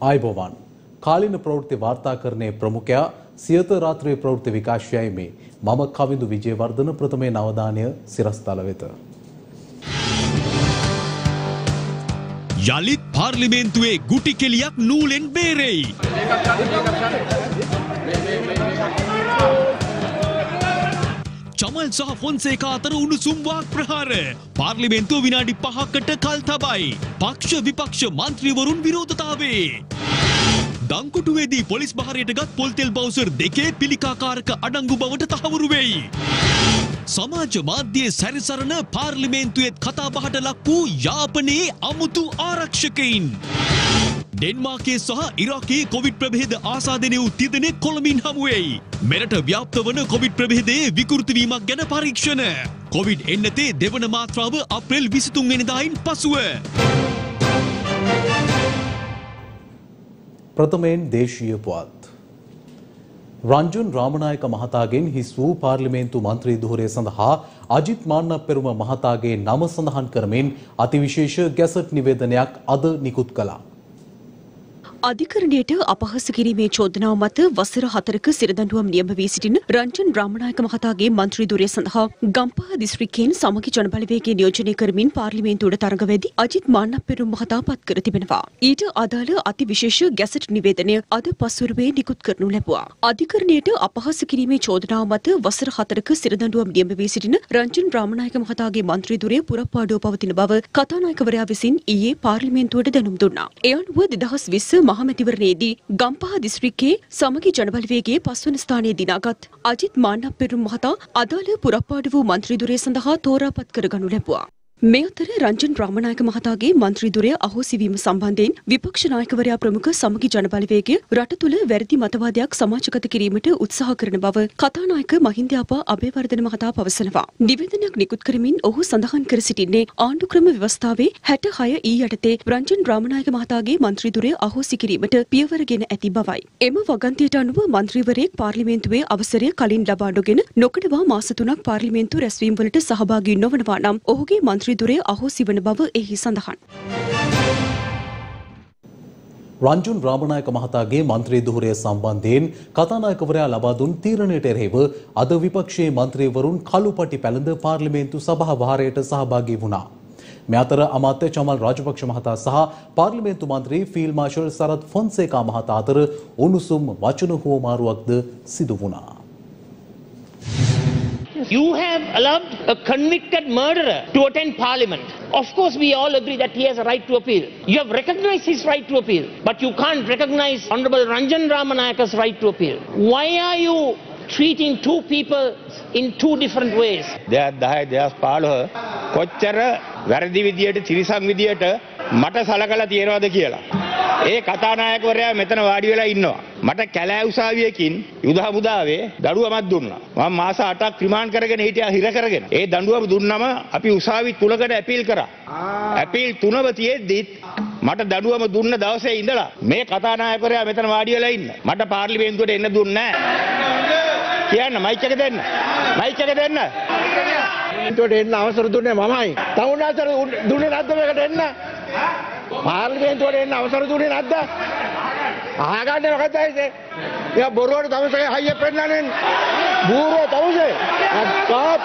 ආයුබෝවන් කාලින ප්‍රවෘත්ති වාර්තාකරණයේ ප්‍රමුඛයා සියත රාත්‍රියේ ප්‍රවෘත්ති විකාශයයි මේ මම කවිඳු විජේවර්ධන ප්‍රථමේ නවදානය සිරස්තල වෙත යලිත් පාර්ලිමේන්තුවේ ගුටි කෙලියක් නූලෙන් බේරෙයි චමල් සහ ෆොන්සේකා අතර උණුසුම් වාක් ප්‍රහාර පාර්ලිමේන්තුව විනාඩි 5කට කල් තබයි පක්ෂ විපක්ෂ මන්ත්‍රීවරුන් විරෝධතාවේ දංකොටුවේදී පොලිස් බහරයට ගත් පොල්තෙල් බවුසර් දෙකේ පිළිකාකාරක අඩංගු බවට තහවුරු වෙයි සමාජ මාධ්‍යයේ සැරිසරන පාර්ලිමේන්තුවේත් කතාබහට ලක් වූ යාපනයේ අමුතු ආරක්ෂකයින් ඩෙන්මාර්කයේ සහ ඉරාකයේ කොවිඩ් ප්‍රභේද ආසාදනය වූ තිදෙනෙක් කොළඹින් හමු වෙයි. මෙරට ව්‍යාප්ත වන කොවිඩ් ප්‍රභේදයේ විකෘති වීමක් ගැන පරීක්ෂණ. කොවිඩ් එන්නතේ දෙවන මාත්‍රාව අප්‍රේල් 23 වෙනිදායින් පසුව. ප්‍රථමයෙන් දේශීය පුවත්. රංජන් රාමනායක මහතාගෙන් හිස් වූ පාර්ලිමේන්තු මන්ත්‍රී ධුරය සඳහා අජිත් මාන්නප්පෙරුම මහතාගේ නම සඳහන් කරමින් අතිවිශේෂ ගැසට් නිවේදනයක් අද නිකුත් කළා. අධිකරණයට අපහාස කිරීමේ චෝදනාව මත වසර 4ක සිරදඬුවම් නියම වී සිටින රංජන් රාමනායක මහතාගේ මන්ත්‍රී ධුරය සඳහා ගම්පහ දිස්ත්‍රික්කයෙන් සමගි ජනබලවේගය නියෝජනය කරමින් පාර්ලිමේන්තුවට තරඟවැදී අජිත් මාන්නප්පෙරුම මහතා පත් කර තිබෙනවා. ඊට අදාළ අතිවිශේෂ ගැසට් නිවේදනය අද පස්වරුවේ නිකුත් කරනු ලැබුවා. අධිකරණයට අපහාස කිරීමේ චෝදනාව මත වසර 4ක සිරදඬුවම් නියම වී සිටින රංජන් රාමනායක මහතාගේ මන්ත්‍රී ධුරය පුරප්පාඩුව පවතින බව කතානායකවරයා විසින් ඊයේ පාර්ලිමේන්තුවට දැනුම් දුන්නා. ඒ අනුව 2020 මහමැතිවරණයේදී ගම්පහ දිස්ත්‍රික්කයේ සමගි ජනබලවේගයේ 5 වන ස්ථානයේ දිනාගත් අජිත් මාන්නප්පෙරුම මහතා අදාළ පුරප්පාඩු වූ මන්ත්‍රී ධුරය සඳහා තෝරාපත් කරගනු ලැබුවා. මේ අතර රංජන් රාමනායක මහතාගේ මන්ත්‍රී ධුරය අහෝසි වීම සම්බන්ධයෙන් විපක්ෂ නායකවරයා ප්‍රමුඛ සමගි ජනබලවේගය රට තුළ වැරදි මතවාදයක් සමාජගත කිරීමට උත්සාහ කරන බව කතානායක මහින්දයාපා අබේවර්ධන මහතා පවසනවා. නිවේදනයක් නිකුත් කරමින් ඔහු සඳහන් කර සිටින්නේ ආණ්ඩුක්‍රම ව්‍යවස්ථාවේ 66 ඊ යටතේ රංජන් රාමනායක මහතාගේ මන්ත්‍රී ධුරය අහෝසි කිරීමට පියවරගෙන ඇති බවයි. එම වගන්තියට අනුව මන්ත්‍රීවරයෙක් පාර්ලිමේන්තුවේ අවසරය කලින් ලබා නොගෙන නොකඩවා මාස 3ක් පාර්ලිමේන්තු රැස්වීම් වලට සහභාගී නොවනවා නම් ඔහුගේ මන්ත්‍රී ධුරය අහෝසි වන බව එහි සඳහන්. රංජන් රාමනායක මහතාගේ මන්ත්‍රී ධුරය සම්බන්ධයෙන් කතානායකවරයා ලබා දුන් තීරණයට එරෙහිව අද විපක්ෂයේ මන්ත්‍රීවරුන් කළුපටි පැලඳ පාර්ලිමේන්තු සභා වාරයට සහභාගී වුණා. මේ අතර අමාත්‍ය චමල් රාජපක්ෂ මහතා සහ පාර්ලිමේන්තු මන්ත්‍රී ෆීල්ඩ් මාර්ෂල් සරත් ෆොන්සේකා මහතා අතර උණුසුම් වචන හුවමාරුවක්ද සිදු වුණා. You have allowed a convicted murderer to attend parliament. Of course, we all agree that he has a right to appeal. You have recognized his right to appeal, but you can't recognize Honorable Ranjan Ramanayaka's right to appeal. Why are you treating two people in two different ways? දෙයක් කොච්චර වැරදි විදියට තිරිසන් විදියට මට සලකලා තියනවාද කියලා. ඒ කතානායකවරයා මෙතන වාඩි වෙලා ඉන්නවා. මට කැලෑ උසාවියකින් යුද හමුදාවේ දඬුවමක් දුන්නා. මම මාස 8ක් රිමාන්ඩ් කරගෙන හිටියා හිර කරගෙන. ඒ දඬුවම දුන්නම අපි උසාවි 3කට ඇපීල් කරා. ඇපීල් 3ම තියෙද්දි මට දඬුවම දුන්න දවසේ ඉඳලා මේ කතානායකවරයා මෙතන වාඩි වෙලා ඉන්න. මට පාර්ලිමේන්තුවට එන්න දුන්නේ නැහැ. කියන්න මයික් එක දෙන්න. මයික් එක දෙන්න. පාර්ලිමේන්තුවට එන්න අවසර දුන්නේ මමයි. තවුනාතර දුන්නේ නැද්ද මේකට එන්න? පාර්ලිමේන්තුවට එන්න අවසර දුන්නේ නැද්ද? ආගන්න මොකද ඇයිද? යා බොරුවට තමසේ හයිය පෙන්නන්නේ. බූරෝ තමසේ. අක්කාත්.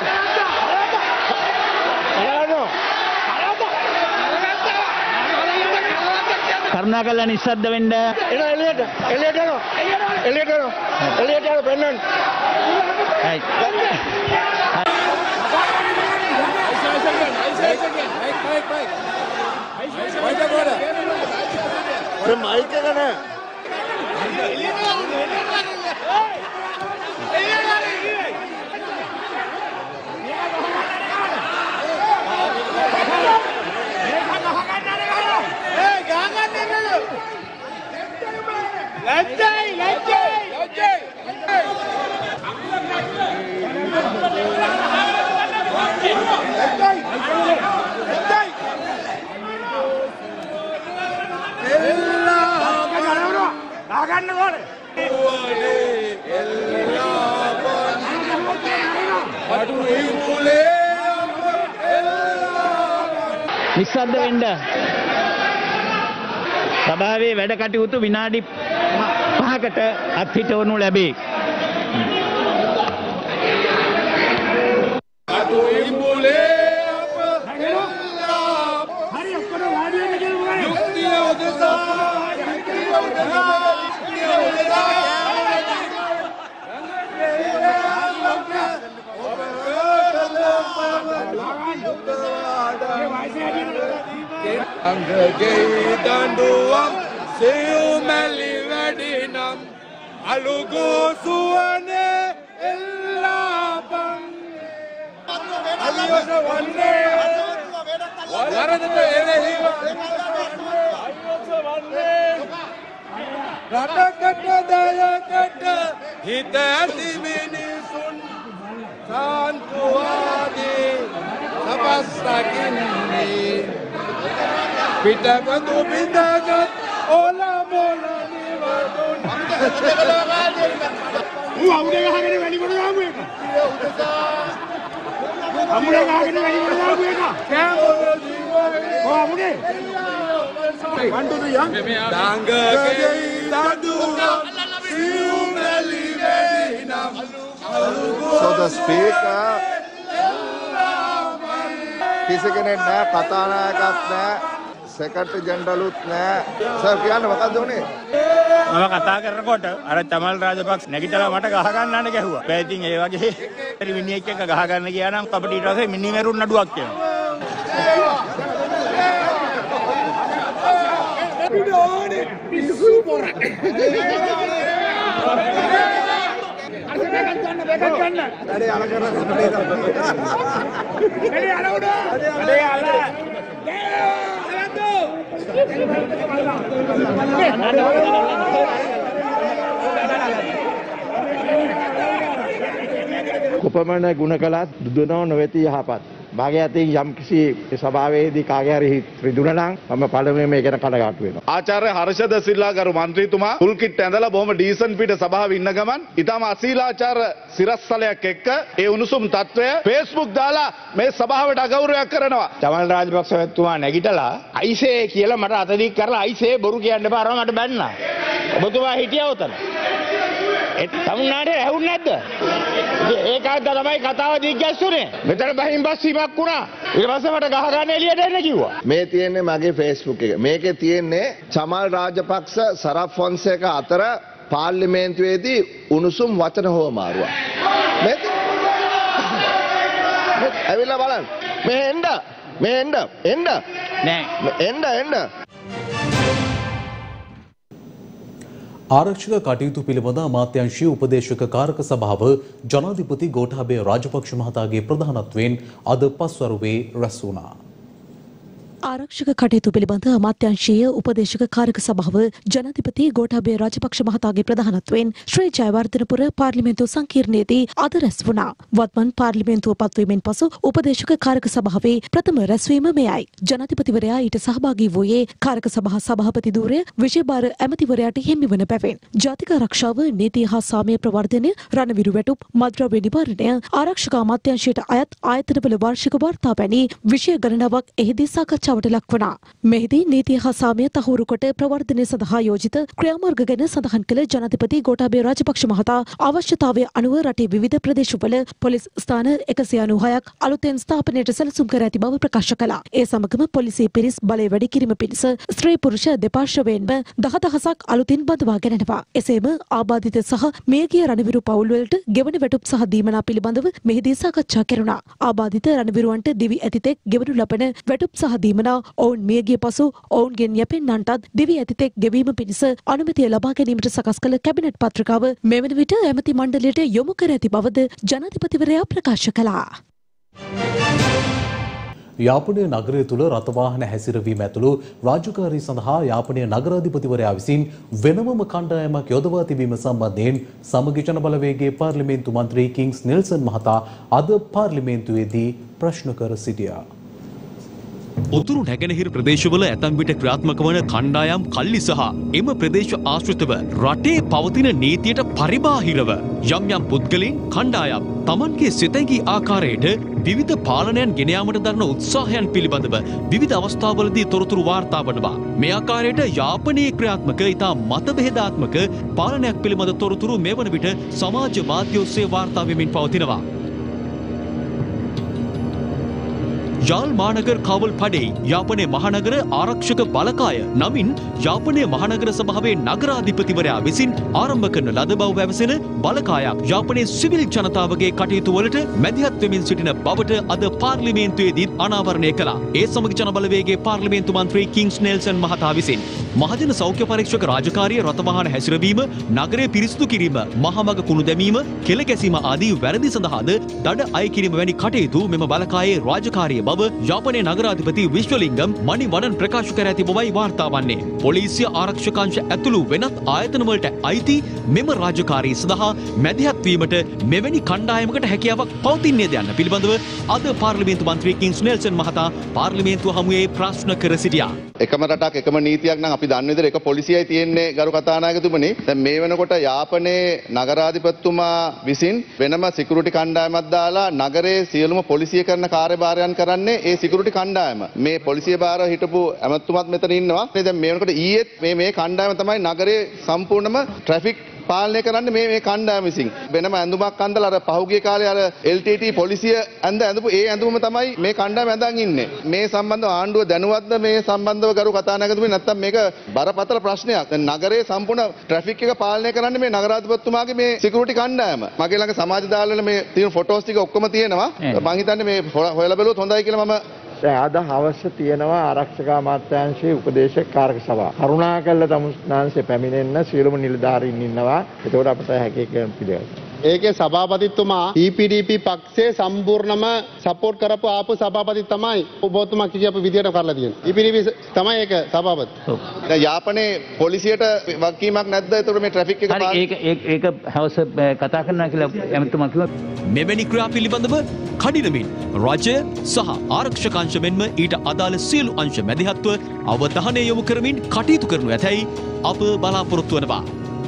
කරුණාකරලා නිස්සද්ද වෙන්න. එන එළියට. එළියට යනවා. එළියට යනවා. එළියට යනවා පෙන්නන්න. හයි. මයික් එක නෑ. නිස්සද්ද වෙන්න. සභාවේ වැඩ කටයුතු විනාඩි 5කට අත්හිටවනු ලැබේ. Angge danduam siumeli wedinam alugo suwane ellabang aliyosa wanne waradata erehiwa aliyosa wanne ratakata dayakata hitati minisun santuwadi sapasakinni පිටපතු පිටගත් Ola මොලා නිවදුන් අමුඩේ ගහගෙන වැඩි කොට දාමු එක අමුඩේ ගහගෙන වැඩි කොට දාමු එක කෑමෝ ජීවෝ අමුඩේ වන්දුදු යන් ඩාංගගේ දඩුනම් සියුමැලි වෙදිනම් So the speaker කිසි කෙනෙක් නෑ කතානායකත් නෑ සෙක්‍රටරි ජෙනරල්ුත් නෑ සර් කියන්න මොකක්ද උනේ මම කතා කරනකොට අර චමල් රාජපක්ෂ නැගිටලා මට ගහ ගන්නන්න ගැහුවා. බෑ ඉතින් ඒ වගේ මිනිහෙක් එක්ක ගහ ගන්න ගියා නම් අපිට ඊට පස්සේ මිනිමෙරුන් නඩුවක් එනවා. පිටෝනේ පිස්සු පොරක්. අරේ අර කරන වැඩේ අර උඩ වැඩේ අර කුපමණ ගුණ කළත් දුදනව නොවේති යහපත්. මාගේ අතින් යම් කිසි සභාවේදී කාගේ හරි රිදුන නම් මම පළමුවෙන් මේක ගැන කනගාටු වෙනවා. ආචාර්ය හර්ෂද සිල්ලා ගරු මන්ත්‍රීතුමා ෆුල් කිට් ඇඳලා බොහොම ඩීසන්ට් පිට සභාවේ ඉන්න ගමන් ඊටම අශීලාචාර සිරස්තලයක් එක්ක ඒ උණුසුම් තත්වය Facebook දාලා මේ සභාවට අගෞරවයක් කරනවා. චමල් රාජපක්ෂ මහත්මයා නැගිටලා අයිසේ කියලා මට අත දික් කරලා අයිසේ බොරු කියන්න එපා අරම මට බැන්නා. ඔබතුමා හිටියා උතන. ඒ තමුන්නාට ඇහුන්නේ නැද්ද? ඒකත් තමයි කතාව දිග්ගැස්සුනේ. මෙතන බහින් බස්සීමක් වුණා. ඊට පස්සේ මට ගහ ගන්න එළියට එන්න කිව්වා. මේ තියෙන්නේ මගේ Facebook එක. මේකේ තියෙන්නේ චමල් රාජපක්ෂ සරත් ෆොන්සේකා අතර පාර්ලිමේන්තුවේදී උණුසුම් වචන හොමාරුවක්. මේ ඇවිල්ලා බලන්න. මේ එන්න නෑ. එන්න ආරක්ෂක කටයුතු පිළිබඳ අමාත්‍යංශීය උපදේශක කාරක සභාව ජනාධිපති ගෝඨාභය රාජපක්ෂ මහතාගේ ප්‍රධානත්වයෙන් අද පස්වරුවේ රැස් වුණා. ආරක්ෂක කටයුතු පිළිබඳ අමාත්‍යංශීය උපදේශක කාරක සභාව ජනාධිපති ගෝඨාභය රාජපක්ෂ මහතාගේ ප්‍රධානත්වයෙන් ශ්‍රී ජයවර්ධනපුර පාර්ලිමේන්තු සංකීර්ණයේදී අද රැස් වුණා. වත්මන් පාර්ලිමේන්තුව පත්වීමෙන් පසු උපදේශක කාරක සභාවේ ප්‍රථම රැස්වීම මෙයයි. ජනාධිපතිවරයා ඊට සහභාගී වූයේ කාරක සභා සභාපති ධූරය විජේබාර ඇමතිවරයාට හිමි වන බැවින් ජාතික ආරක්ෂාව නීතිය හා සාමය ප්‍රවර්ධනය රණවිරු වැටුප් මද්ද්‍රව්‍ය නිවාරණය ආරක්ෂක අමාත්‍යාංශයට අයත් ආයතනවල වාර්ෂික වාර්තා වැනි විෂය ගණනාවක් එහිදී සාකච්ඡාවට ලක් වුණා. මෙහිදී නීතිය හා සාමය තහවුරු කොට ප්‍රවර්ධනය සඳහා යෝජිත ක්‍රියාමාර්ග ගැන සඳහන් කළ ජනාධිපති ගෝඨාභය රාජපක්ෂ මහතා අවශ්‍යතාවය අනුව රටේ විවිධ ප්‍රදේශවල පොලිස් ස්ථාන 196ක් අලුතෙන් ස්ථාපනයට සැලසුම් කර ඇති බව ප්‍රකාශ කළා. ඒ සමගම පොලිසිය පිරිස් බලය වැඩි කිරීම පිණිස ස්ත්‍රී පුරුෂ දෙපාර්ශ්වයෙන්ම 10,000ක් අලුතින් බඳවා ගැනෙනවා. එසේම ආබාධිත සහ මියගිය රණවිරු පවුල් වලට ගෙවන වැටුප් සහ දීමනා පිළිබඳව මෙහිදී සාකච්ඡා කෙරුණා. ආබාධිත රණවිරුවන්ට දිවි ඇතිතෙක් ගෙවනු ලබන වැටුප් සහ දීමනා ඔවුන් මියගිය පසු ඔවුන්ගෙන් යැපෙන්නන්ටත් දිවි ඇතිතෙක් ගෙවීම පිණිස අනුමැතිය ලබා ගැනීමට සකස් කළ කැබිනට් පත්‍රිකාව මෙවන විට ඇමති මණ්ඩලයට යොමු කර ඇති බවද ජනාධිපතිවරයා ප්‍රකාශ කළා. යාපනය නගරය තුළ රථවාහන හැසිරවීම ඇතුළු රාජකාරී සඳහා යාපනය නගරාධිපතිවරයා විසින් වෙනමම කණ්ඩායමක් යොදවා තිබීම සම්බන්ධයෙන් සමගි ජන බලවේගයේ පාර්ලිමේන්තු මන්ත්‍රී කිංස් නෙල්සන් මහතා අද පාර්ලිමේන්තුවේදී ප්‍රශ්න කර සිටියා. උතුරු නැගෙනහිර ප්‍රදේශවල ඇතැම් විට ක්‍රියාත්මක වන කණ්ඩායම් කල්ලි සහ එම ප්‍රදේශ ආශ්‍රිතව රටේ පවතින නීතියට පරිබාහිරව යම් යම් පුද්ගලයන් කණ්ඩායම් තමන්ගේ සිතැඟි ආකාරයට විවිධ පාලනයන් ගෙන යාමට දරන උත්සාහයන් පිළිබඳව විවිධ අවස්ථාවලදී තොරතුරු වාර්තා වනවා. මේ ආකාරයට යාපනයේ ක්‍රියාත්මක ඉතා මතභේදාත්මක පාලනයක් පිළිබඳ තොරතුරු මෙවන විට සමාජ මාධ්‍ය ඔස්සේ වාර්තා වෙමින් පවතිනවා. යාල් මානගර කාවල් පඩේ යාපනයේ මහනගර ආරක්ෂක බලකාය නමින් යාපනයේ මහනගර සභාවේ නගරාධිපතිවරයා විසින් ආරම්භ කරන ලද බව පැවසෙන බලකායක් යාපනයේ සිවිල් ජනතාවගේ කටයුතු වලට මැදිහත් වෙමින් සිටින බවට අද පාර්ලිමේන්තුවේදී අනාවරණය කළා. ඒ සමග ජනබලවේගයේ පාර්ලිමේන්තු මන්ත්‍රී කිංස් නෙල්සන් මහතා විසින් මහජන සෞඛ්‍ය පරීක්ෂක රාජකාරිය රථවාහන හැසිරවීම, නගරය පිරිසිදු කිරීම, මහමග කුණු දැමීම, කෙල ගැසීම ආදී වැරදි සඳහාද දඩ අය කිරීම වැනි කටයුතු මෙම බලකායේ රාජකාරිය බව යාපනයේ නගරාධිපති විශ්වලිංගම් මණි වඩන් ප්‍රකාශ කර ඇති බවයි වාර්තා වන්නේ. පොලිසිය ආරක්ෂකාංශ ඇතුළු වෙනත් ආයතන වලට අයිති මෙම රාජකාරී සඳහා මැදිහත් වීමට මෙවැනි කණ්ඩායමකට හැකියාවක් පවතින්නේද යන්න පිළිබඳව අද පාර්ලිමේන්තු මන්ත්‍රී කිංස් නෙල්සන් මහතා පාර්ලිමේන්තුව හමුවේ ප්‍රශ්න කර සිටියා. එකම රටක් එකම නීතියක් නම් අපි දන්න විදිහට එක පොලිසියයි තියෙන්නේ ගරු කතානායකතුමනි. දැන් මේ වෙනකොට යාපනයේ නගරාධිපතිතුමා විසින් වෙනම සිකියුරිටි කණ්ඩායමක් දාලා නගරයේ සියලුම පොලිසිය කරන කාර්යභාරයන් කරන්නේ ඒ සිකියුරිටි කණ්ඩායම. මේ පොලිසිය භාර හිටපු ඇමතුමත් මෙතන ඉන්නවා. දැන් මේ වෙනකොට ඊයේත් මේ කණ්ඩායම තමයි නගරයේ සම්පූර්ණම ට්‍රැෆික් පාලනය කරන්න මේ කණ්ඩායම විසින් වෙනම ඇඳුමක් අඳලා අර පහුගිය කාලේ අර LTT පොලිසිය ඇඳපු ඒ ඇඳුම තමයි මේ කණ්ඩායම ඇඳන් ඉන්නේ. මේ සම්බන්ධව ආණ්ඩුව දැනුවත්ද මේ සම්බන්ධව ගරු කතානායකතුමනි? නැත්තම් මේක බරපතල ප්‍රශ්නයක්. දැන් නගරයේ සම්පූර්ණ ට්‍රැෆික් එක පාලනය කරන්නේ මේ නගරාධිපතිතුමාගේ මේ සිකියුරිටි කණ්ඩායම. මගේ ළඟ සමාජ දාලවල මේ තියෙන ෆොටෝස් ටික ඔක්කොම තියෙනවා. මම හිතන්නේ මේ හොයලා බලුවොත් හොඳයි කියලා මම අද හවස තියෙනවා ආරක්ෂක අමාත්‍යාංශයේ උපදේශක කාර්ක සභාව. කරුණාකරලා තමුන්නාන්සේ පැමිණෙන්න සියලුම නිලධාරීන් ඉන්නවා. ඒකෝට අපිට හැකියාව පිළිගන්න. ඒකේ සභාපතිතුමා EPDP පක්ෂයේ සම්පූර්ණම සපෝට් කරපු ආපු සභාපති තමයි ඔබතුමා කියපු විදියට කරලා තියෙන්නේ. EPDP තමයි ඒක සභාපති. දැන් යාපනයේ පොලිසියට වගකීමක් නැද්ද? ඒතකොට මේ ට්‍රැෆික් එක ඒක හවස කතා කරනවා කියලා එමෙතුමා කිව්වා. මෙවැනි ක්‍රියා පිළිබඳව කඩිනමින් රජය සහ ආරක්ෂකාංශ මෙන්ම ඊට අදාළ සියලු අංශ මැදිහත්ව අවධානය යොමු කරමින් කටයුතු කරනු ඇතැයි අප බලාපොරොත්තු වනවා.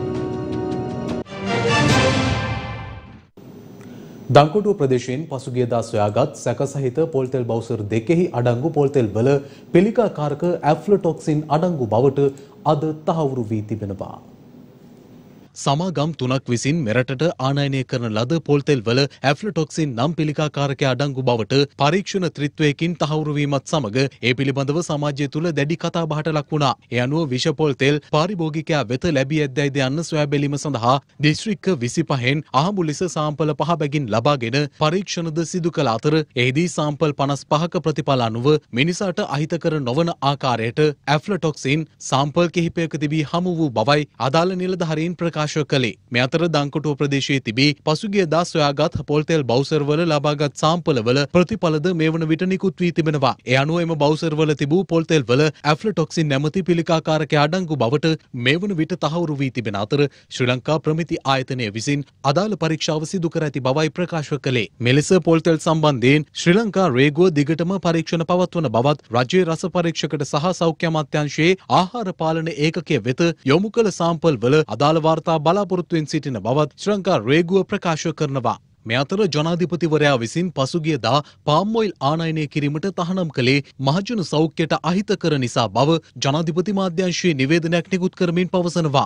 දංකොටුව ප්‍රදේශයෙන් පසුගියදා සොයාගත් සැකසහිත පොල්තෙල් බවුසර් දෙකෙහි අඩංගු පොල්තෙල් වල පිළිකාකාරක ඇෆ්ලටොක්සින් අඩංගු බවට අද තහවුරු වී තිබෙනවා. සමාගම් 3ක් විසින් මෙරටට ආනයනය කරන ලද පොල්තෙල් වල ඇෆ්ලටොක්සින් නම් පිළිකාකාරක අඩංගු බවට පරීක්ෂණ ත්‍රිත්වයකින් තහවුරු වීමත් සමග ඒ පිළිබඳව සමාජය තුළ දැඩි කතාබහට ලක් වුණා. ඒ අනුව විෂ පොල්තෙල් පාරිභෝගිකයා වෙත ලැබී ඇද්දැයිද යන්න සොයා බැලීම සඳහා දිස්ත්‍රික්ක 25න් අහඹු ලෙස සාම්පල 5 බැගින් ලබාගෙන පරීක්ෂණද සිදු කළ අතර එහිදී සාම්පල් 55ක ප්‍රතිඵල අනුව මිනිසාට අහිතකර නොවන ආකාරයට ඇෆ්ලටොක්සින් සාම්පල් කිහිපයක තිබී හමු වූ බවයි අදාළ නිලධාරීන් ප්‍රකාශ කළේ. මේ අතර දංකොටුව ප්‍රදේශයේ තිබී පසුගියදා සොයාගත් පොල්තෙල් බවුසර් වල ලබාගත් සාම්පලවල ප්‍රතිඵලද මේ වන විට නිකුත් වී තිබෙනවා. ඒ අනුව එම බවුසර් වල තිබූ පොල්තෙල් වල ඇෆ්ලටොක්සින් නැමැති පිළිකාකාරක අඩංගු බවට මේ වන විට තහවුරු වී තිබෙන අතර ශ්‍රී ලංකා ප්‍රමිති ආයතනය විසින් අදාළ පරීක්ෂාව සිදු කර ඇති බවයි ප්‍රකාශ කළේ. මෙලෙස පොල්තෙල් සම්බන්ධයෙන් ශ්‍රී ලංකා රේගුව දිගටම පරීක්ෂණ පවත්වන බවත් රජයේ රස පරීක්ෂකට සහ සෞඛ්‍ය අමාත්‍යාංශයේ ආහාර පාලන ඒකකය වෙත යොමු කළ සාම්පල් වල අදාළ වාර්තා බලාපොරොත්තුවෙන් සිටින බවත් ශ්‍රී ලංකා රේගුව ප්‍රකාශ කරනවා. මේ අතර ජනාධිපතිවරයා විසින් පසුගියදා පාම් ඔයිල් ආනයනය කිරීමට තහනම් කළේ මහජන සෞඛ්‍යයට අහිතකර නිසා බව ජනාධිපති මාධ්‍යංශයේ නිවේදනයක් නිකුත් කරමින් පවසනවා.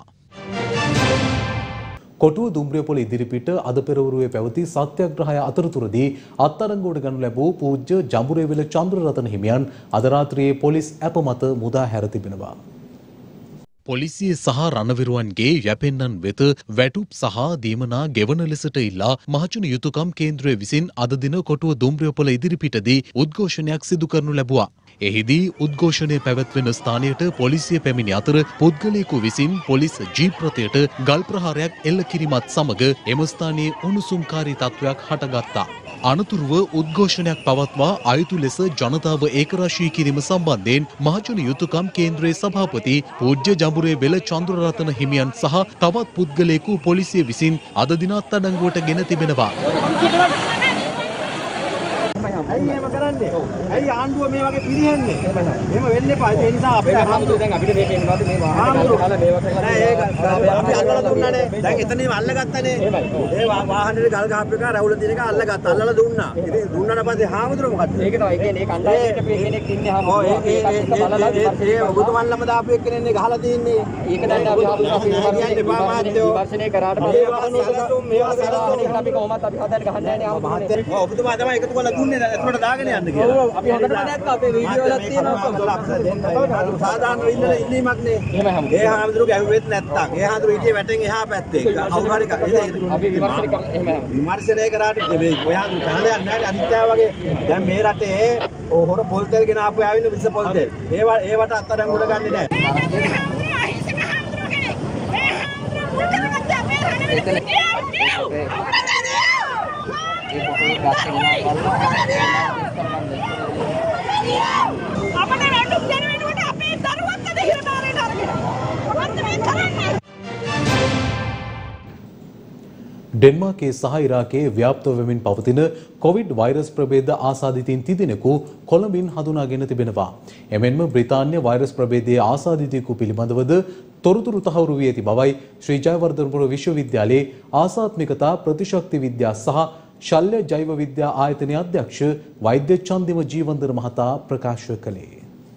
කොටුව දුම්රියපොළ ඉදිරිපිට අද පෙරවරුවේ පැවති සත්‍යග්‍රහය අතරතුරදී අත්අඩංගුවට ගනු ලැබූ පූජ්‍ය ජඹුරේවිල චන්ද්‍රරතන හිමියන් අද රාත්‍රියේ පොලිස් ඇප මත මුදා හැර තිබෙනවා. පොලිසිය සහ රණවිරුවන්ගේ යැපෙන්නන් වෙත වැටුප් සහ දීමනා ගෙවන ලෙසට ඉල්ලා මහජන යුතුකම් කේන්ද්‍රය විසින් අද දින කොටුව දුම්රියපොළ ඉදිරිපිටදී උද්ඝෝෂණයක් සිදු කරනු ලැබුවා. එහිදී උද්ඝෝෂණය පැවැත්වෙන ස්ථානයට පොලිසිය පැමිණි අතර පුද්ගලයෙකු විසින් පොලිස් ජීප් රථයට ගල් ප්‍රහාරයක් එල්ල කිරීමත් සමග එම ස්ථානයේ උණුසුම්කාරී තත්ත්වයක් හටගත්තා. අනතුරුව උද්ඝෝෂණයක් පවත්වා අයුතු ලෙස ජනතාව ඒකරාශී කිරීම සම්බන්ධයෙන් මහජන යුතුකම් කේන්ද්‍රයේ සභාපති පූජ්‍ය ජඹුරේවිල චන්ද්‍රරතන හිමියන් සහ තවත් පුද්ගලයෙකු පොලිසිය විසින් අද දින අත්අඩංගුවට ගෙන තිබෙනවා. ඇයි එහෙම කරන්නේ? ඇයි ආණ්ඩුව මේ වගේ පිළිහෙන්නේ? එහෙම වෙන්න එපා. ඒ නිසා අපේ ආණ්ඩුව දැන් අපිට මේකේ මොනවද මේ නෑ ඒක අපි අල්ලලා දුන්නානේ. දැන් එතනින්ම අල්ලගත්තානේ. ඒ වාහනේ ගල් ගහපු එක රැවුල තියෙන එක අල්ලගත්තා. අල්ලලා දුන්නා. ඉතින් දුන්නාට පස්සේ හාමුදුරුවෝ මොකද? ඒක තමයි. ඒ කියන්නේ ඒ කණ්ඩායමට කෙනෙක් ඉන්නේ හාමුදුරුවෝ. ඒ ඔබතුමන්ලම දාපු එක්කෙනෙන්නේ ගහලා තින්නේ. ඒක දැන් අපි විමර්ශනය කරාට පස්සේ අපි කොහොමද අපි හදන්න ගහන්නේ නැහැ නේ ඔබතුමා තමයි එකතු කරලා දුන්නේ එතකොට දාගෙන යන්න කියලා. අපි හොඳටම දැක්කා අපේ වීඩියෝ වලත් තියෙනවා. සාමාන්‍ය ඉල්ලීමක් නේ. ඒ හාමුදුරුවෝ ගැහුවෙත් නැත්තම් ඒ හාමුදුරුවෝ හිටියේ වැටෙන් එහා පැත්තේ. අවුහරි අපි විමර්ශනය කරාට ඔය හාමුදුරුවෝ කහලයක් නැහැ අනිත්‍යව වගේ. දැන් මේ රටේ හොර පොල් තෙල් ගෙන ආපු ආවින්න විස පොල් තෙල්. ඒවට අත්අඩංගුවට ගන්නේ නැහැ. ඩෙන්මාර්කයේ සහ ඉරාකයේ ව්‍යාප්ත වෙමින් පවතින කොවිඩ් වෛරස් ප්‍රභේද ආසාදිතයින් තිදෙනෙකු කොළඹින් හඳුනාගෙන තිබෙනවා. එමෙන්ම බ්‍රිතාන්‍ය වෛරස් ප්‍රභේදයේ ආසාදිතයෙකු පිළිබඳවද තොරතුරු තහවුරු වී ඇති බවයි ශ්‍රී ජයවර්ධනපුර විශ්වවිද්‍යාලයේ ආසාත්මිකතා ප්‍රතිශක්ති විද්‍යා සහ ශල්‍ය ජෛව විද්‍යා ආයතනයේ අධ්‍යක්ෂ වෛද්‍ය චන්දිම ජීවන්දර මහතා ප්‍රකාශ කළේ.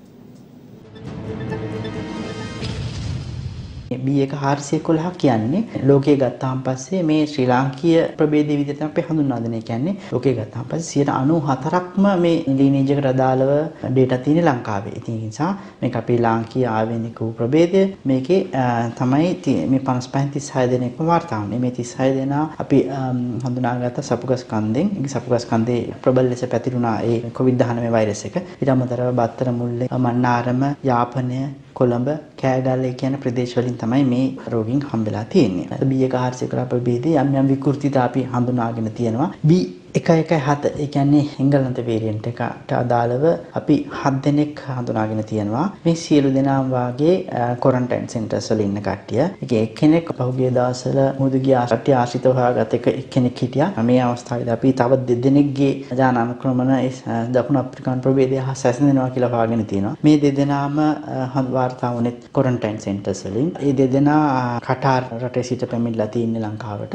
B1411 කියන්නේ ලෝකයේ ගත්තාන් පස්සේ මේ ශ්‍රී ලාංකීය ප්‍රභේදයේ විදිහට අපි හඳුන්වා දෙන. ඒ කියන්නේ ලෝකයේ ගත්තාන් පස්සේ 94%ක්ම මේ ලීනේජ් එකට අදාළව ඩේටා තියෙන ලංකාවේ. ඉතින් ඒ නිසා මේක අපේ ලාංකීය ආවේනික වූ ප්‍රභේදය. මේකේ තමයි මේ 55-36 දෙනෙක්ම වාර්තා වුණේ. මේ 36 දෙනා අපි හඳුනාගත්ත සපුගස් කන්දෙන්. ඒ සපුගස් කන්දේ ප්‍රබල ලෙස පැතිරුණා ඒ COVID-19 වෛරස් එක. ඊට අමතරව බත්තර මුල්ලේ, මන්නාරම, යාපනය, කොළඹ, කෑගල්ල කියන ප්‍රදේශ වලින් තමයි මේ රෝගීන් හම්බෙලා තියෙන්නේ. B1411 ප්‍රභේදයේ යම් යම් විකෘතිතා අපි හඳුනාගෙන තියෙනවා. B117 ඒ කියන්නේ එංගලන්ත වේරියන්ට් එකට අදාළව අපි 7 දෙනෙක් හඳුනාගෙන තියෙනවා. මේ සියලු දෙනාම වාගේ ක්වොරන්ටයින් සෙන්ටර්ස් වල ඉන්න කට්ටිය. ඒකේ එක්කෙනෙක් පහුගිය දවස්වල මුදුගිය ආශ්‍රිතව හොයාගත් එක්කෙනෙක් හිටියා. මේ අවස්ථාවේදී අපි තව දෙදෙනෙක්ගේ ජානානුක්‍රමන දකුණු අප්‍රිකානු ප්‍රභේදය හා සැසඳෙනවා කියලා හොයාගෙන තියෙනවා. මේ දෙදෙනාම වාර්තා වුණේ ක්වොරන්ටයින් සෙන්ටර්ස් වලින්. මේ දෙදෙනා කටාර් රටේ සිට පැමිණලා තියෙන්නේ ලංකාවට.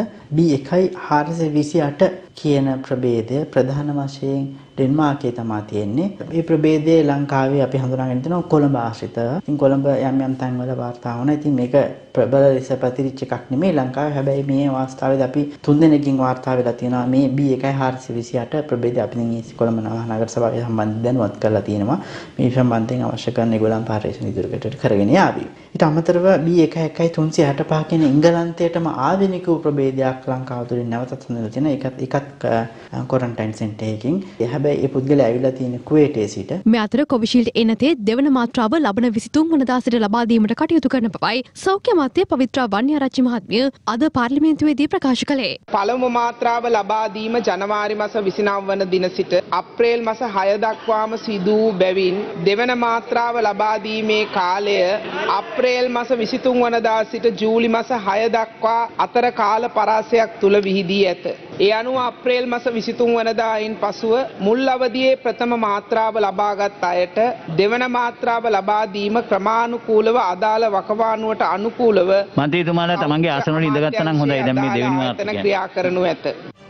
B1428 කියන ප්‍රභේදය ප්‍රධාන වශයෙන් ඩෙන්මාර්කයේ තමයි තියෙන්නේ. මේ ප්‍රභේදයේ ලංකාවේ අපි හඳුනාගෙන තියෙනවා කොළඹ ආශ්‍රිතව. ඉතින් කොළඹ යම් යම් තැන්වල වාර්තා වුණා. ඉතින් මේක ප්‍රබල ලෙස පැතිරිච්ච එකක් නෙමෙයි ලංකාවේ. හැබැයි මේ අවස්ථාවේදී අපි 3 දෙනෙක්ගෙන් වාර්තා වෙලා තියෙනවා මේ B1428 ප්‍රභේදය. අපි දැන් කොළඹ නගර සභාවේ සම්බන්ධයෙන් දැනුවත් කරලා තියෙනවා. මේ සම්බන්ධයෙන් අවශ්‍ය කරන ඒගොල්ලන් පරිශ්‍රණ ඉදිරියට කරගෙන යාවි. ඊට අමතරව B11365 කියන එංගලන්තයටම ආධුනික වූ ප්‍රභේදයක් ලංකාව තුළින් නැවතත් හඳුන්වලා තියෙනවා. ඒකත් ක්වොරන්ටයින් සෙන්ටර් එකකින්. හැබැයි ඒ පුද්ගලයා ඇවිල්ලා තියෙන කුවේටේ සිට. මේ අතර කොවිෂීල්ඩ් එනතේ දෙවන මාත්‍රාව ලබන 23 වනදා සිට ලබා දීමට කටයුතු කරන බවයි සෞඛ්‍ය අමාත්‍ය පවිත්‍රා වන්‍යාරච්චි මහත්මිය අද පාර්ලිමේන්තුවේදී ප්‍රකාශ කළේ. පළමු මාත්‍රාව ලබා දීම ජනවාරි මාස 29 වන දින සිට අප්‍රේල් මාස 6 දක්වාම සිදු වූ බැවින් දෙවන මාත්‍රාව ලබා දීමේ කාලය අප්‍රේල් මාස 23 වනදා සිට ජූලි මාස 6 දක්වා අතර කාල පරාසයක් තුල විහිදී ඇත. ඒ අනුව අප්‍රේල් මාස 23 වනදායින් පසුව මුල් අවදියේ ප්‍රථම මාත්‍රාව ලබාගත් අයට දෙවන මාත්‍රාව ලබා දීම ක්‍රමානුකූලව අදාළ වකවානුවට අනුකූලව මන්ත්‍රීතුමාලා තමන්ගේ ආසන වල ඉඳගත්තා නම් හොඳයි. දැන් මේ දෙවෙනි මාත්‍රාව ක්‍රියා කරනු ඇත.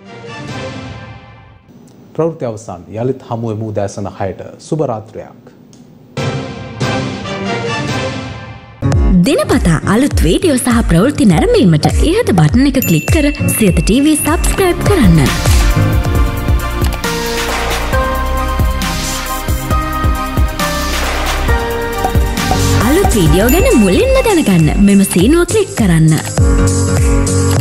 ප්‍රවෘත්ති අවසන්. යලිත් හමු වෙමු දැසන 6ට. සුබ රාත්‍රියක්. දිනපතා අලුත් වීඩියෝ සහ ප්‍රවෘත්ති නැරඹීමට ඉහත බටන් එක ක්ලික් කර සියත TV සබ්ස්ක්‍රයිබ් කරන්න. අලුත් වීඩියෝ ගැන මුලින්ම දැනගන්න මෙම සීනුව ක්ලික් කරන්න.